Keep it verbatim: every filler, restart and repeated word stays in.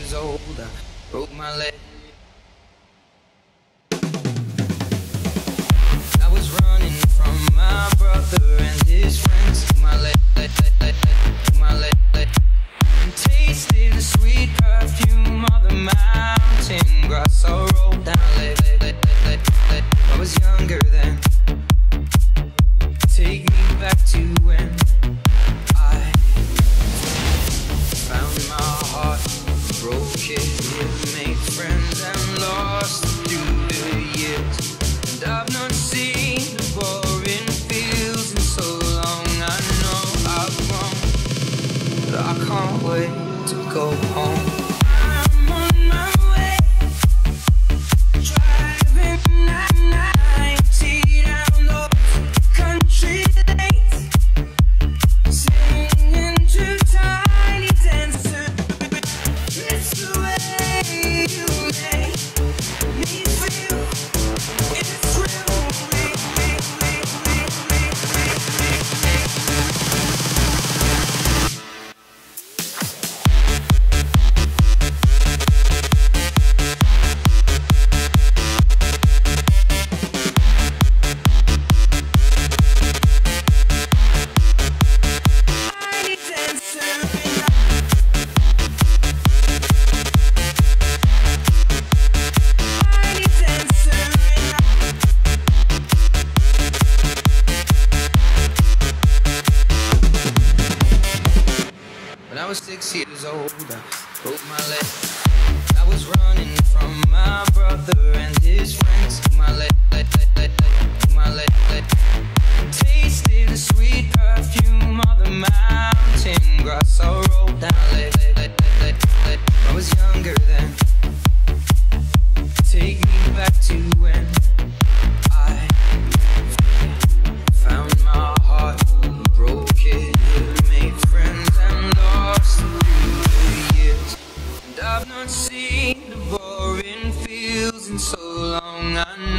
years old, I broke my leg. I was running from my brother and his friends. My leg, leg, leg, leg, leg, my leg, leg. And tasted the sweet perfume of the mountain grass. I rolled down, leg, leg, leg, leg, leg. I was younger then. Take me back to when I found my heart, broke it, made friends and lost through the years. And I've not seen the boring fields in so long. I know I've grown, but I can't wait to go home. I'm on my way, driving ninety down those country lanes, singing to Tiny Dancer. It's the way you make me feel. It's real. Tiny Dancer. Tiny Dancer. When I was six years old, I broke my leg. I was running from my brother and his friends. My leg, leg, leg, leg, leg, my leg, leg. Tasted the sweet perfume of the mountain grass. I rolled down, leg, leg, leg, leg, leg, leg. I was younger then. Take me back to when I found my heart, broke it, made friends and lost through the years. And I've not seen the boring fields in so long. I know